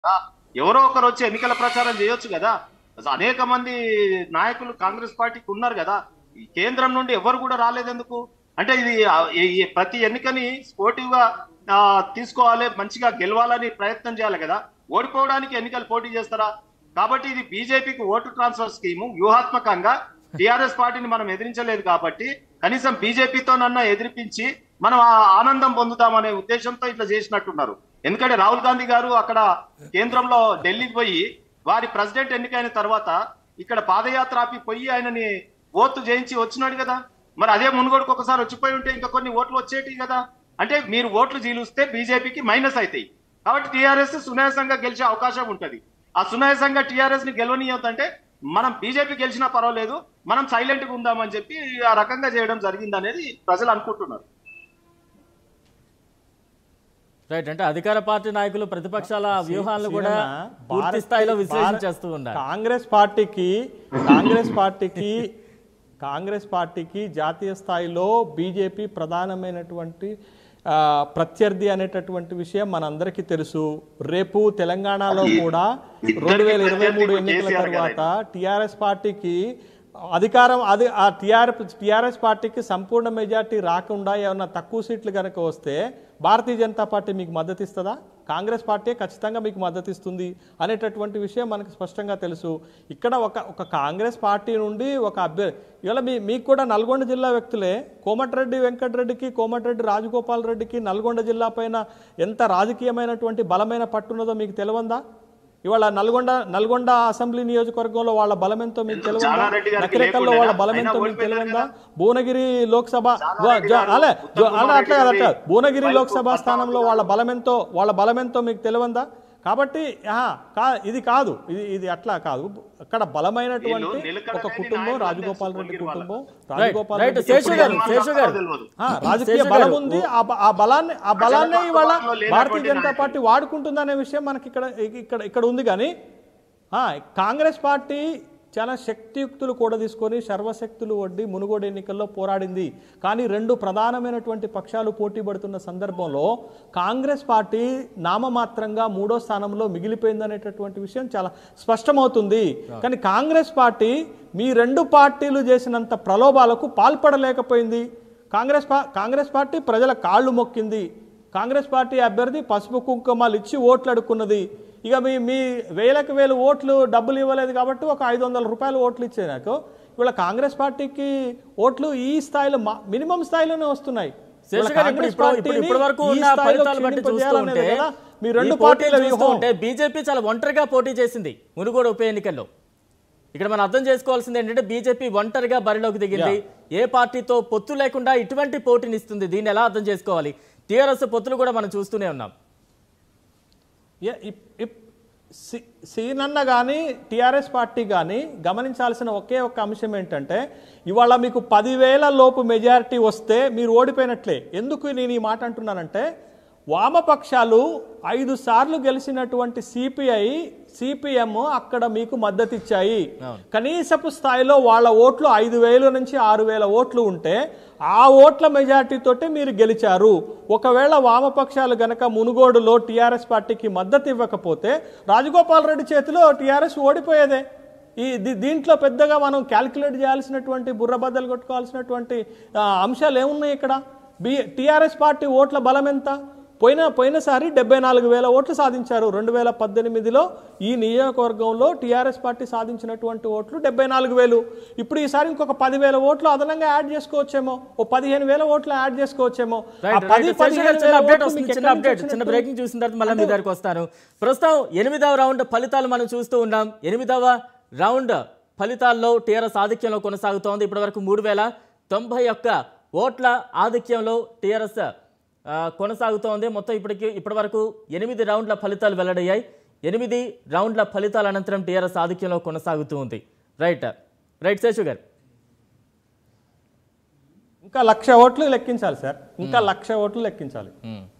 కదా. ఎవరో ఒకరు వచ్చి ఎన్నికల ప్రచారం చేయొచ్చు కదా. అసలు అనేక మంది నాయకులు కాంగ్రెస్ పార్టీకి ఉన్నారు కదా. ఈ కేంద్రం నుండి ఎవరు కూడా రాలేదెందుకు? అంటే ఇది ప్రతి ఎన్నికని స్పోర్టివ్ గా తీసుకోవాలి, మంచిగా గెలవాలని ప్రయత్నం చేయాలి కదా. ఓడిపోవడానికి ఎన్నికలు పోటీ చేస్తారా? కాబట్టి ఇది బీజేపీకి ఓటు ట్రాన్స్ఫర్ స్కీము. వ్యూహాత్మకంగా టిఆర్ఎస్ పార్టీని మనం ఎదిరించలేదు కాబట్టి కనీసం బీజేపీతోనన్నా ఎదిరిపించి మనం ఆ ఆనందం పొందుతామనే ఉద్దేశంతో ఇట్లా చేసినట్టున్నారు. ఎందుకంటే రాహుల్ గాంధీ గారు అక్కడ కేంద్రంలో ఢిల్లీకి పోయి వారి ప్రెసిడెంట్ ఎన్నికైన తర్వాత ఇక్కడ పాదయాత్ర ఆపి పోయి ఆయనని ఓట్లు చేయించి వచ్చినాడు కదా. మరి అదే మునుగోడుకు ఒకసారి వచ్చిపోయి ఉంటే ఇంకా కొన్ని ఓట్లు వచ్చేటి కదా. అంటే మీరు ఓట్లు జీలుస్తే బీజేపీకి మైనస్ అవుతాయి. కాబట్టి టీఆర్ఎస్ సునాయాసంగా గెలిచే అవకాశం ఉంటది. ఆ సునాయాసంగా టీఆర్ఎస్ ని గెలవనీయొద్దంటే మనం బీజేపీ గెలిచినా పర్వాలేదు, మనం సైలెంట్ గా ఉందామని చెప్పి ఆ రకంగా చేయడం జరిగింది అనేది ప్రజలు అనుకుంటున్నారు. రైట్. అంటే అధికార పార్టీ నాయకులు ప్రతిపక్షాల వ్యూహాలను కూడా పూర్తి స్థాయిలో విశ్లేషణ చేస్తూ ఉన్నారు. కాంగ్రెస్ పార్టీకి జాతీయ స్థాయిలో బీజేపీ ప్రధానమైనటువంటి ప్రత్యర్థి అనేటటువంటి విషయం మనందరికీ తెలుసు. రేపు తెలంగాణలో కూడా 2023 ఎన్నికల తర్వాత టీఆర్ఎస్ పార్టీకి అధికారం టీఆర్ఎస్ పార్టీకి సంపూర్ణ మెజార్టీ రాకుండా ఏమన్నా తక్కువ సీట్లు కనుక వస్తే భారతీయ జనతా పార్టీ మీకు మద్దతు ఇస్తుందా? కాంగ్రెస్ పార్టీ ఖచ్చితంగా మీకు మద్దతు ఇస్తుంది అనేటటువంటి విషయం మనకు స్పష్టంగా తెలుసు. ఇక్కడ ఒక కాంగ్రెస్ పార్టీ నుండి ఒక అభ్యర్థి ఇవాళ మీకు కూడా నల్గొండ జిల్లా వ్యక్తులే కోమటిరెడ్డి వెంకటరెడ్డికి, కోమటిరెడ్డి రాజగోపాల్ రెడ్డికి నల్గొండ జిల్లా పైన ఎంత రాజకీయమైనటువంటి బలమైన పట్టున్నదో మీకు తెలియందా? ఇవాళ నల్గొండ అసెంబ్లీ నియోజకవర్గంలో వాళ్ళ బలమెంతో మీకు తెలియదా? నకిరేకల్లో వాళ్ళ బలమెంతో మీకు తెలియదా? భువనగిరి లోక్సభ అట్లా భువనగిరి లోక్సభ స్థానంలో వాళ్ళ బలమెంతో మీకు తెలియదా? కాబట్టి ఇది కాదు, ఇది అట్లా కాదు. అక్కడ బలమైనటువంటి ఒక కుటుంబం రాజగోపాల్ రెడ్డి కుటుంబం. రాజగోపాల్ రెడ్డి రాజకీయ బలం ఉంది. ఆ బలాన్ని ఇవాళ భారతీయ జనతా పార్టీ వాడుకుంటుందనే విషయం మనకి ఇక్కడ ఉంది. కానీ కాంగ్రెస్ పార్టీ చాలా శక్తియుక్తులు కూడా తీసుకొని సర్వశక్తులు వడ్డి మునుగోడు ఎన్నికల్లో పోరాడింది. కానీ రెండు ప్రధానమైనటువంటి పక్షాలు పోటీ పడుతున్న సందర్భంలో కాంగ్రెస్ పార్టీ నామమాత్రంగా 3వ స్థానంలో మిగిలిపోయిందనేటటువంటి విషయం చాలా స్పష్టమవుతుంది. కానీ కాంగ్రెస్ పార్టీ మీ రెండు పార్టీలు చేసినంత ప్రలోభాలకు పాల్పడలేకపోయింది. కాంగ్రెస్ పార్టీ ప్రజల కాళ్ళు మొక్కింది. కాంగ్రెస్ పార్టీ అభ్యర్థి పసుపు కుంకుమలు ఇచ్చి ఓట్లు అడుక్కున్నది. ఇక మీ వేలకు వేలు ఓట్లు డబ్బులు ఇవ్వలేదు కాబట్టి ఒక 500 రూపాయలు ఓట్లు ఇచ్చే నాకు ఇవాళ కాంగ్రెస్ పార్టీకి ఓట్లు ఈ స్థాయిలో మినిమం స్థాయిలోనే వస్తున్నాయి. బీజేపీ చాలా ఒంటరిగా పోటీ చేసింది మునుగోడు ఉప ఎన్నికల్లో. ఇక్కడ మనం అర్థం చేసుకోవాల్సింది ఏంటంటే బీజేపీ ఒంటరిగా బరిలోకి దిగింది. ఏ పార్టీతో పొత్తు లేకుండా ఇటువంటి పోటీని ఇస్తుంది. దీన్ని ఎలా అర్థం చేసుకోవాలి? టీఆర్ఎస్ పొత్తులు కూడా మనం చూస్తూనే ఉన్నాం. సీనన్న కానీ టీఆర్ఎస్ పార్టీ కానీ గమనించాల్సిన ఒకే ఒక్క అంశం ఏంటంటే ఇవాళ మీకు 10,000 లోపు మెజారిటీ వస్తే మీరు ఓడిపోయినట్లే. ఎందుకు నేను ఈ మాట అంటున్నానంటే వామపక్షాలు 5 సార్లు గెలిచినటువంటి సిపిఎం అక్కడ మీకు మద్దతు ఇచ్చాయి. కనీసపు స్థాయిలో వాళ్ళ ఓట్లు 5,000 నుంచి 6,000 ఓట్లు ఉంటే ఆ ఓట్ల మెజార్టీతోటే మీరు గెలిచారు. ఒకవేళ వామపక్షాలు గనక మునుగోడులో టీఆర్ఎస్ పార్టీకి మద్దతు ఇవ్వకపోతే రాజగోపాల్ రెడ్డి చేతిలో టీఆర్ఎస్ ఓడిపోయేదే. దీంట్లో పెద్దగా మనం క్యాల్కులేట్ చేయాల్సినటువంటి బుర్రబద్దలు కొట్టుకోవాల్సినటువంటి అంశాలు ఏమున్నాయి ఇక్కడ? టీఆర్ఎస్ పార్టీ ఓట్ల బలం ఎంత? పోయినసారి 74,000 ఓట్లు సాధించారు. 2018లో ఈ నియోజకవర్గంలో టీఆర్ఎస్ పార్టీ సాధించినటువంటి ఓట్లు 74,000. ఇప్పుడు ఈసారి ఇంకొక 10,000 ఓట్లు అదనంగా యాడ్ చేసుకోవచ్చేమో, ఓ 15,000 ఓట్లు యాడ్ చేసుకోవచ్చేమో. చిన్న బ్రేకింగ్ చూసిన తర్వాత మళ్ళీ మీ దగ్గరికి వస్తాను. ప్రస్తుతం 8వ రౌండ్ ఫలితాలు మనం చూస్తూ ఉన్నాం. 8వ రౌండ్ ఫలితాల్లో టీఆర్ఎస్ ఆధిక్యంలో కొనసాగుతోంది. ఇప్పటి వరకు 3,091 ఓట్ల ఆధిక్యంలో టీఆర్ఎస్ కొనసాగుతోంది. మొత్తం ఇప్పటి వరకు 8 రౌండ్ల ఫలితాలు వెల్లడయ్యాయి. 8 రౌండ్ల ఫలితాల అనంతరం టీఆర్ఎస్ ఆధిక్యంలో కొనసాగుతూ ఉంది. రైట్ శేషు గారు, ఇంకా 1,00,000 ఓట్లు లెక్కించాలి సార్. ఇంకా 1,00,000 ఓట్లు లెక్కించాలి.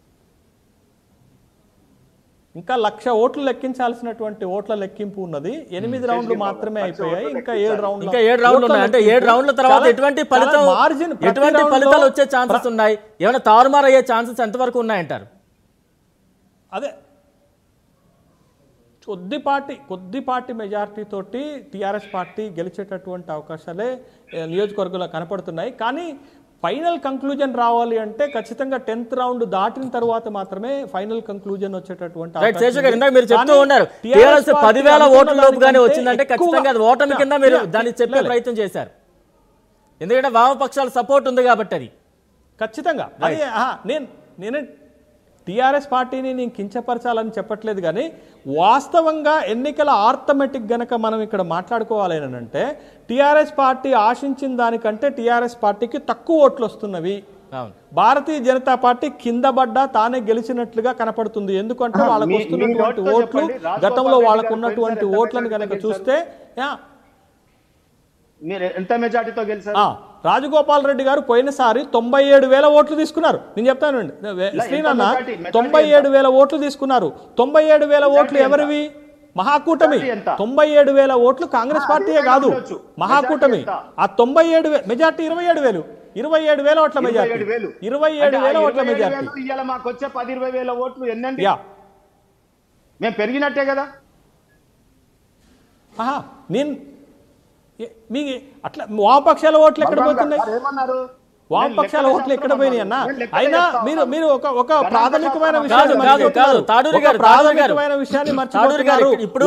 ఇంకా 1,00,000 ఓట్లు లెక్కించాల్సినటువంటి ఓట్ల లెక్కింపు ఉన్నది. 8 రౌండ్లు మాత్రమే అయిపోయాయి. ఇంకా 7 రౌండ్లు ఉన్నాయి. అంటే 7 రౌండ్ల తర్వాత ఎటువంటి ఫలితాలు వచ్చే ఛాన్సెస్ ఉన్నాయి? ఏమైనా తారుమారు అయ్యే ఛాన్సెస్ ఎంతవరకు ఉన్నాయంటారు? అదే కొద్దిపాటి మెజారిటీ తోటి టీఆర్ఎస్ పార్టీ గెలిచేటటువంటి అవకాశాలే నియోజకవర్గంలో కనపడుతున్నాయి. కానీ ఫైనల్ కంక్లూజన్ రావాలి అంటే ఖచ్చితంగా 10th రౌండ్ దాటిన తర్వాత మాత్రమే ఫైనల్ కంక్లూజన్ వచ్చేటటువంటి మీరు చెప్తూ ఉన్నారు టీఆర్ఎస్ 10,000 ఓట్ల లోపుగానే వచ్చిందంటే ఖచ్చితంగా అది ఓటమి కింద మీరు దాన్ని చెప్పే ప్రయత్నం చేశారు. ఎందుకంటే వామపక్షాల సపోర్ట్ ఉంది కాబట్టి అది ఖచ్చితంగా అదే నేనే టీఆర్ఎస్ పార్టీని నేను కించపరచాలని చెప్పట్లేదు. కానీ వాస్తవంగా ఎన్నికల ఆర్థమెటిక్ గనక మనం ఇక్కడ మాట్లాడుకోవాలి అని అంటే టీఆర్ఎస్ పార్టీ ఆశించిన దానికంటే టీఆర్ఎస్ పార్టీకి తక్కువ ఓట్లు వస్తున్నవి. భారతీయ జనతా పార్టీ కింద పడ్డా తానే గెలిచినట్లుగా కనపడుతుంది. ఎందుకంటే వాళ్ళకు వస్తున్నటువంటి ఓట్లు గతంలో వాళ్ళకు ఉన్నటువంటి ఓట్లను కనుక చూస్తే మీరు ఎంత మెజార్టీతో గెలిచారు? రాజగోపాల్ రెడ్డి గారు పోయినసారి 97,000 ఓట్లు తీసుకున్నారు. నేను చెప్తానండి శ్రీనన్న 97,000 ఓట్లు తీసుకున్నారు. 97,000 ఓట్లు ఎవరివి? మహాకూటమి. 97,000 ఓట్లు కాంగ్రెస్ పార్టీయే కాదు మహాకూటమి. ఆ 97,000 మెజార్టీ 27,000 ఓట్ల మెజార్టీ 27,000 ఓట్ల మెజార్టీ. ఇవాళ మాకు వచ్చే 10-20,000 ఓట్లు ఎన్నండి? మేము పెరిగినట్టే కదా. నేను మీ అట్లా వామపక్షాల ఓట్లు ఎక్కడ పోతున్నాయి? వామపక్షాల ఓట్లు ఎక్కడ పోయినాయి అన్న? అయినా మీరు ఒక ప్రాథమికమైన విషయాన్ని మర్చిపోతున్నారు.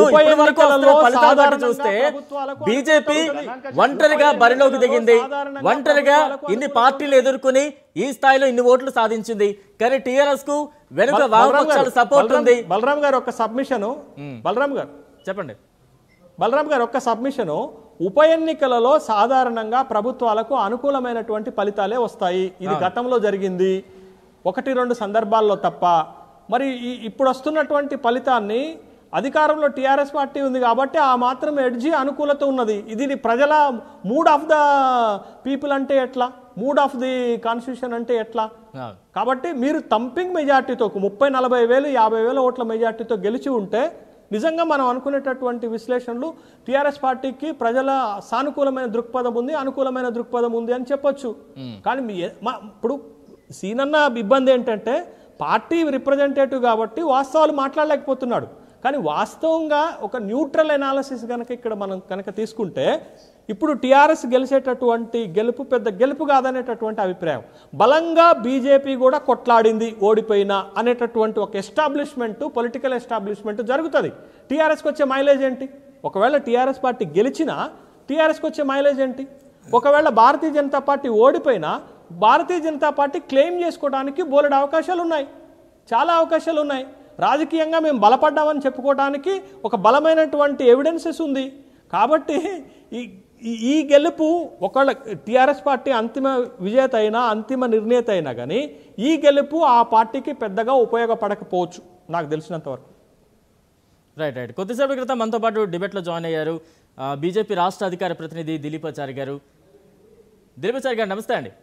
చూస్తే బీజేపీ ఒంటరిగా బరిలోకి దిగింది, ఒంటరిగా ఇన్ని పార్టీలు ఎదుర్కొని ఈ స్థాయిలో ఇన్ని ఓట్లు సాధించింది. కానీ టీఆర్ఎస్ కు వెనుక వామపక్షాల సపోర్ట్ ఉంది. బలరాం గారు ఒక సబ్మిషన్, బలరాం గారు చెప్పండి. బలరాం గారు ఒక్క సబ్మిషను, ఉప ఎన్నికలలో సాధారణంగా ప్రభుత్వాలకు అనుకూలమైనటువంటి ఫలితాలే వస్తాయి. ఇది గతంలో జరిగింది 1-2 సందర్భాల్లో తప్ప. మరి ఇప్పుడు వస్తున్నటువంటి ఫలితాన్ని అధికారంలో టీఆర్ఎస్ పార్టీ ఉంది కాబట్టి ఆ మాత్రం ఎడ్జి అనుకూలత ఉన్నది. ఇది ప్రజల మూడ్ ఆఫ్ ద పీపుల్ అంటే ఎట్లా, మూడ్ ఆఫ్ ది కాన్స్టిట్యూషన్ అంటే ఎట్లా? కాబట్టి మీరు థంపింగ్ మెజార్టీతో 30-40 వేలు 50,000 ఓట్ల మెజార్టీతో గెలిచి ఉంటే నిజంగా మనం అనుకునేటటువంటి విశ్లేషణలు టీఆర్ఎస్ పార్టీకి ప్రజల సానుకూలమైన దృక్పథం ఉంది, అనుకూలమైన దృక్పథం ఉంది అని చెప్పొచ్చు. కానీ ఇప్పుడు సీనన్న ఇబ్బంది ఏంటంటే పార్టీ రిప్రజెంటేటివ్ కాబట్టి వాస్తవాలు మాట్లాడలేకపోతున్నాడు. కానీ వాస్తవంగా ఒక న్యూట్రల్ ఎనాలిసిస్ కనుక ఇక్కడ మనం కనుక తీసుకుంటే ఇప్పుడు టీఆర్ఎస్ గెలిచేటటువంటి గెలుపు పెద్ద గెలుపు కాదనేటటువంటి అభిప్రాయం. బలంగా బీజేపీ కూడా కొట్లాడింది ఓడిపోయినా అనేటటువంటి ఒక ఎస్టాబ్లిష్మెంట్, పొలిటికల్ ఎస్టాబ్లిష్మెంట్ జరుగుతుంది. టీఆర్ఎస్కి వచ్చే మైలేజ్ ఏంటి? ఒకవేళ టీఆర్ఎస్ పార్టీ గెలిచినా టీఆర్ఎస్కి వచ్చే మైలేజ్ ఏంటి? ఒకవేళ భారతీయ జనతా పార్టీ ఓడిపోయినా భారతీయ జనతా పార్టీ క్లెయిమ్ చేసుకోవడానికి బోలెడు అవకాశాలు ఉన్నాయి, చాలా అవకాశాలు ఉన్నాయి. రాజకీయంగా మేము బలపడ్డామని చెప్పుకోవడానికి ఒక బలమైనటువంటి ఎవిడెన్సెస్ ఉంది. కాబట్టి ఈ గెలుపు ఒకవేళ టీఆర్ఎస్ పార్టీ అంతిమ విజేత అయినా అంతిమ నిర్ణేత అయినా కానీ ఈ గెలుపు ఆ పార్టీకి పెద్దగా ఉపయోగపడకపోవచ్చు నాకు తెలిసినంతవరకు. రైట్. కొద్దిసేపటి క్రితం మనతో పాటు డిబేట్లో జాయిన్ అయ్యారు బీజేపీ రాష్ట్ర అధికార ప్రతినిధి దిలీపాచారి గారు. దిలీపాచారి గారు నమస్తే అండి.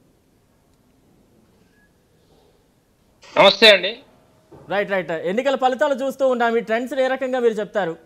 నమస్తే అండి. రైట్. ఎన్నికల ఫలితాలు చూస్తూ ఉన్నాం, ఈ ట్రెండ్స్ ఏ రకంగా మీరు చెప్తారు?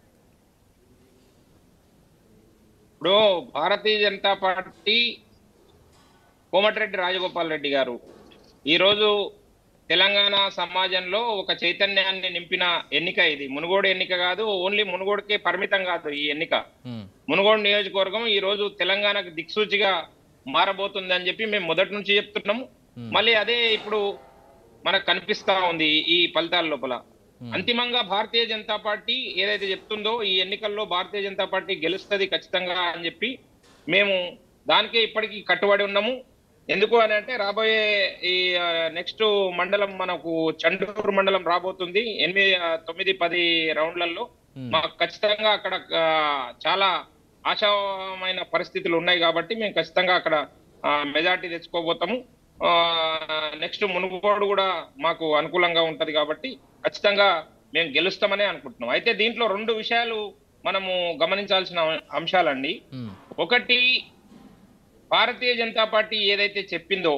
ఇప్పుడు భారతీయ జనతా పార్టీ కోమటిరెడ్డి రాజగోపాల్ రెడ్డి గారు ఈరోజు తెలంగాణ సమాజంలో ఒక చైతన్యాన్ని నింపిన ఎన్నిక. ఇది మునుగోడు ఎన్నిక కాదు, ఓన్లీ మునుగోడుకే పరిమితం కాదు ఈ ఎన్నిక. మునుగోడు నియోజకవర్గం ఈ రోజు తెలంగాణకు దిక్సూచిగా మారబోతుంది అని చెప్పి మేము మొదటి నుంచి చెప్తున్నాము. మళ్ళీ అదే ఇప్పుడు మనకు కనిపిస్తా ఉంది ఈ ఫలితాల లోపల. అంతిమంగా భారతీయ జనతా పార్టీ ఏదైతే చెప్తుందో ఈ ఎన్నికల్లో భారతీయ జనతా పార్టీ గెలుస్తుంది ఖచ్చితంగా అని చెప్పి మేము దానికే ఇప్పటికీ కట్టుబడి ఉన్నాము. ఎందుకు అని అంటే రాబోయే ఈ నెక్స్ట్ మండలం మనకు చండూరు మండలం రాబోతుంది 8-9-10 రౌండ్లలో. మాకు ఖచ్చితంగా అక్కడ చాలా ఆశామైన పరిస్థితులు ఉన్నాయి కాబట్టి మేము ఖచ్చితంగా అక్కడ మెజార్టీ తెచ్చుకోబోతాము. నెక్స్ట్ మునుగోడు కూడా మాకు అనుకూలంగా ఉంటది కాబట్టి ఖచ్చితంగా మేము గెలుస్తామనే అనుకుంటున్నాం. అయితే దీంట్లో 2 విషయాలు మనము గమనించాల్సిన అంశాలండి. ఒకటి, భారతీయ జనతా పార్టీ ఏదైతే చెప్పిందో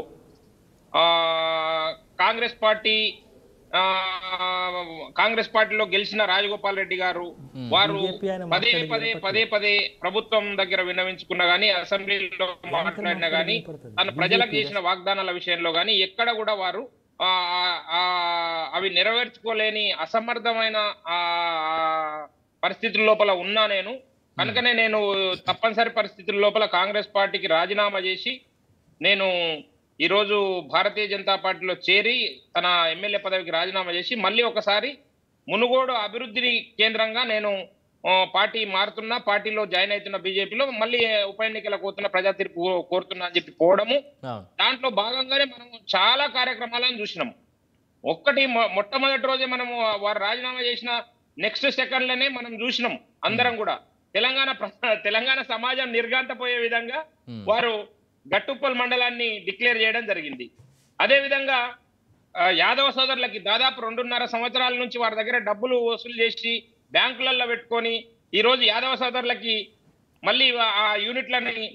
కాంగ్రెస్ పార్టీలో గెలిచిన రాజగోపాల్ రెడ్డి గారు వారు పదే ప్రభుత్వం దగ్గర విన్నవించుకున్నా గానీ, అసెంబ్లీలో మాట్లాడినా గానీ, తన ప్రజలకు చేసిన వాగ్దానాల విషయంలో గానీ ఎక్కడ కూడా వారు అవి నెరవేర్చుకోలేని అసమర్థమైన పరిస్థితుల లోపల ఉన్నా నేను. కనుకనే నేను తప్పనిసరి పరిస్థితుల లోపల కాంగ్రెస్ పార్టీకి రాజీనామా చేసి నేను ఈరోజు భారతీయ జనతా పార్టీలో చేరి తన ఎమ్మెల్యే పదవికి రాజీనామా చేసి మళ్ళీ ఒకసారి మునుగోడు అభివృద్ధిని కేంద్రంగా నేను పార్టీ మారుతున్నా, పార్టీలో జాయిన్ అవుతున్న బీజేపీలో మళ్ళీ ఉప ఎన్నికలకు పోతున్న, ప్రజా తీర్పు కోరుతున్నా అని చెప్పి పోవడము. దాంట్లో భాగంగానే మనం చాలా కార్యక్రమాలను చూసినాం. ఒక్కటి మొట్టమొదటి రోజే మనము వారు రాజీనామా చేసిన నెక్స్ట్ సెకండ్లనే మనం చూసినాం అందరం కూడా. తెలంగాణ సమాజం నిర్గాంతపోయే విధంగా వారు గట్టుప్పల్ మండలాన్ని డిక్లేర్ చేయడం జరిగింది. అదే విధంగా యాదవ సోదరులకి దాదాపు 2.5 సంవత్సరాల నుంచి వారి దగ్గర డబ్బులు వసూలు చేసి బ్యాంకులలో పెట్టుకొని ఈ రోజు యాదవ సోదరులకి మళ్ళీ ఆ యూనిట్లని